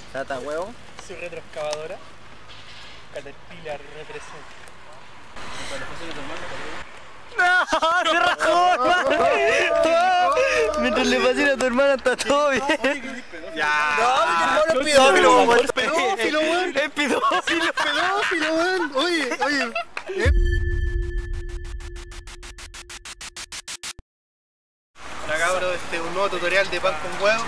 Tata huevo. Su retroexcavadora. Caterpillar representa. ¡No! ¡Se rajó! Mientras le fascina a tu hermana está todo bien. Ya. No, no es pedófilo, weón. Es pedófilo, weón. Es pedófilo. Pedófilo, weón. Oye. Hola cabros, un nuevo tutorial de pan con huevo.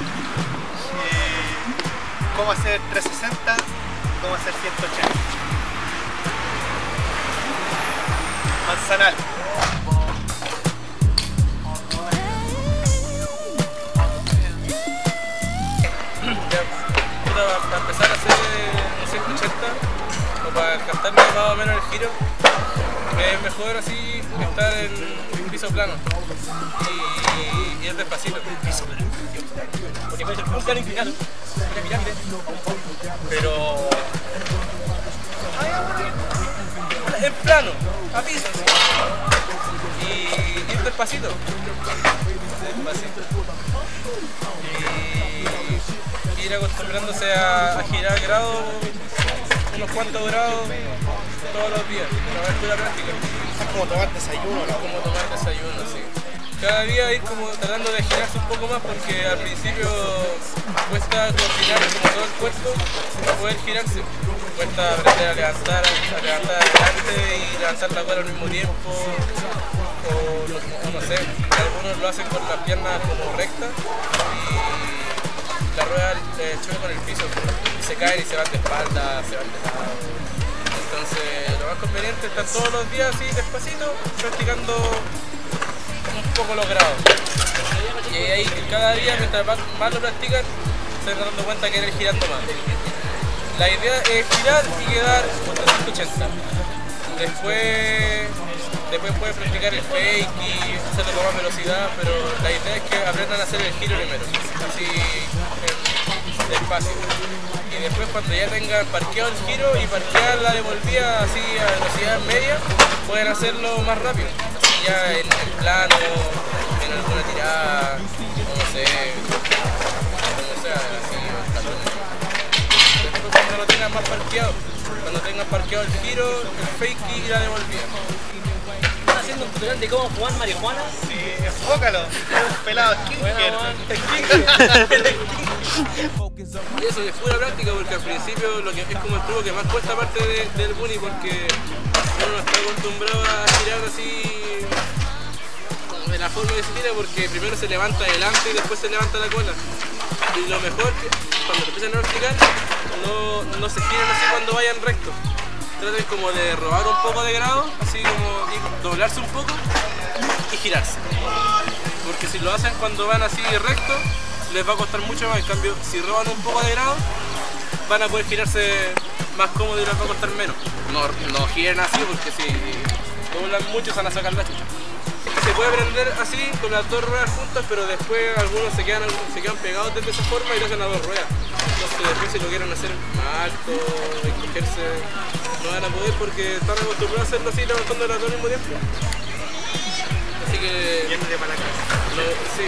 Cómo hacer 360, cómo hacer 180. Manzanal. Para empezar a hacer un 180 o para captar más o menos el giro, es mejor así estar en un piso plano y ir despacito. Porque puede ser un plano inclinado, una pirámide, pero en plano, a piso, y ir despacito. Y ir acostumbrándose a girar grados, unos cuantos grados todos los días, una vez pura práctica. Es como tomar desayuno, ¿no? Como tomar desayuno, sí. Cada día ir como tratando de girarse un poco más porque al principio cuesta coordinar como todo el cuerpo para poder girarse. Cuesta aprender a levantar adelante y levantar la cola al mismo tiempo. O no sé, algunos lo hacen con las piernas como rectas y la rueda choca con el piso y se caen y se van de espalda, se van de lado. Entonces lo más conveniente es estar todos los días así despacito practicando un poco los grados. Y ahí cada día mientras más lo practican se van dando cuenta que eres girando más. La idea es girar y quedar contra 180. Después puedes practicar el fake y hacerlo con más velocidad, pero la idea es que aprendan a hacer el giro primero, así despacio. Y después cuando ya tengan parqueado el giro y parquear la devolvida así a velocidad media, pueden hacerlo más rápido. Así ya en plano, en alguna tirada, no sé, como sea, así en talones. Después cuando lo tengan más parqueado, cuando tengan parqueado el giro, el fake y la devolvida. ¿Estás haciendo un tutorial de cómo jugar marihuana? Sí, enfócalo. Es un pelado skinker. Y eso es pura práctica porque al principio lo que es como el truco que más cuesta aparte del bunny porque uno no está acostumbrado a girar así de la forma que se tira porque primero se levanta adelante y después se levanta la cola. Y lo mejor que cuando lo empiezan a practicar no se giran así cuando vayan recto. Traten como de robar un poco de grado, así como doblarse un poco y girarse. Porque si lo hacen cuando van así recto, les va a costar mucho más. En cambio, si roban un poco de grado, van a poder girarse más cómodo y les va a costar menos. No giren así porque si doblan mucho se van a sacar la chucha. Se puede aprender así con las dos ruedas juntas, pero después algunos se quedan pegados de esa forma y lo hacen a dos ruedas. Entonces después si lo quieren hacer más alto, encogerse, no van a poder porque están acostumbrados a hacerlo así levantando las dos al mismo tiempo. Así que... Yéndote para la casa. Sí.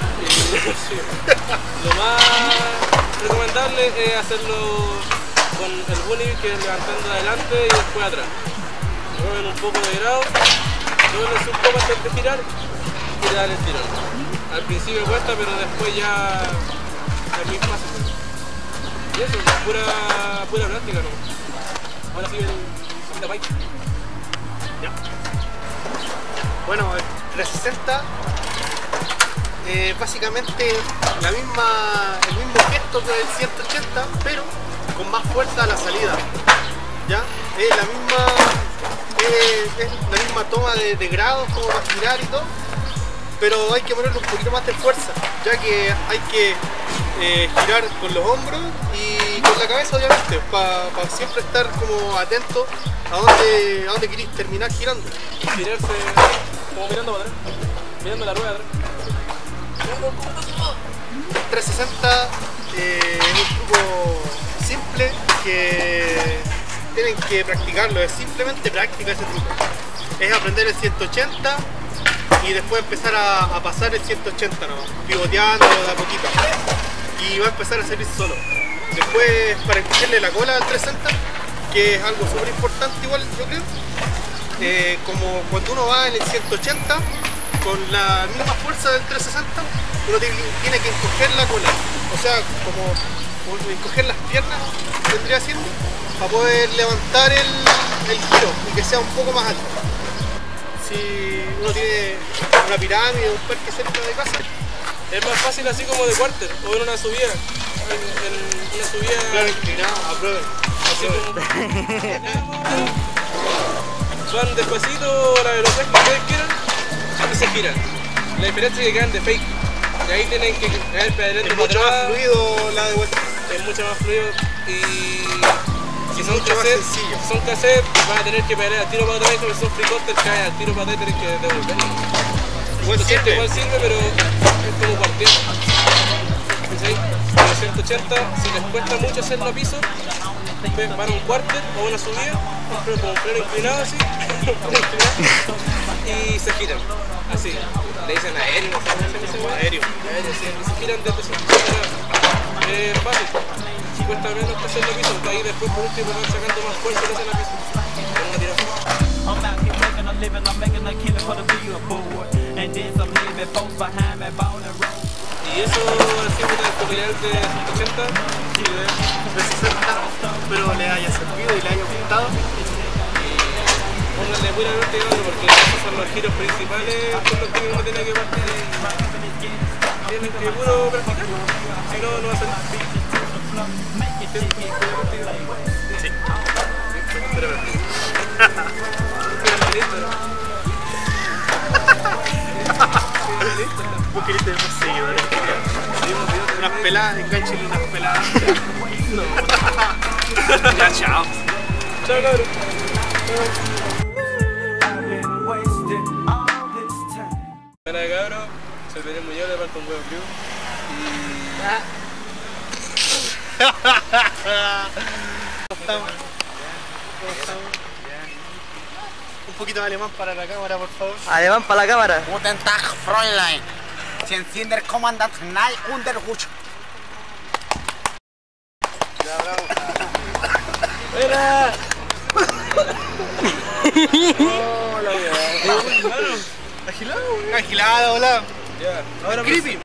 Lo más recomendable es hacerlo con el bunny, que es levantando adelante y después atrás. Mueven un poco de grado, mueven un poco antes de girar y le dan el tirón. Al principio cuesta, pero después ya es muy fácil. Y eso, pura práctica, ¿no? Ahora sí el bike. Ya. Bueno, el 360 básicamente el mismo gesto que el 180, pero con más fuerza a la salida. ¿Ya? Es la misma toma de grados como para girar y todo, pero hay que ponerle un poquito más de fuerza, ya que hay que girar con los hombros y con la cabeza obviamente, para siempre estar como atento a dónde queréis terminar girando. Girarse como mirando para atrás, mirando la rueda atrás. 360 es un truco simple que tienen que practicarlo, es simplemente práctica ese truco. Es aprender el 180 y después empezar a pasar el 180 nomás, pivoteando de a poquito. y va a empezar a servir solo. Después, para encogerle la cola al 360, que es algo súper importante igual, yo creo, como cuando uno va en el 180 con la misma fuerza del 360, uno tiene que encoger la cola, o sea, como encoger las piernas, vendría siendo, para poder levantar el giro y que sea un poco más alto. Si uno tiene una pirámide o un parque cerca de casa, Es más fácil así como de quarter o en una subida. En una subida. claro, inclinado, aprueben. Así como. Van despacito a la velocidad que ustedes quieran y se giran. La diferencia es que quedan de fake. Y ahí tienen que caer para adelante Es para mucho más atrás. fluido la de vuelta. Es mucho más fluido y si son mucho más cassettes, sencillo. si son cassettes van a tener que pegar al tiro para atrás y si son free coaster caen al tiro para atrás y tienen que devolverlo. Igual Lo siento, sirve. igual sirve, pero es como partiendo. ¿Sí? En los 180, si les cuesta mucho hacerlo a piso, van a un quarter o una subida, pero como un pleno inclinado así, y se giran. Así. Le dicen aéreo, no sé cómo se dice, aéreo. Aéreo, sí. Y se giran desde 180. Es fácil. Cuesta menos que hacerlo a piso, porque ahí después por último van sacando más fuerza que hacen a piso. Con una tirada. I'm out here making a living, I'm making a killing for the billboard. And then some living folks behind me ball and roll. Y eso ha sido una tutorial de 180. De 60, pero le haya servido y le haya gustado. Pónganle muy adelante porque esos son los giros principales con los que uno tiene que partir. Tienen que puro practicar, si no, no va a ser nada. Sí. Pero Vos querés tener más seguidores. Unas peladas, enganchenle unas peladas. Ya, chao. Chao, cabrón. I've been wasting all this time. Buena cabrón, soy Daniel Muñoz de Parton Huevo Crew. ¿Cómo estamos? Un poquito de alemán para la cámara, por favor. Alemán para la cámara. Guten Tag, Fräulein. Sie sind der Kommandant Nei Unterhutsch. Agilado, hola. Ya, ahora Creepy.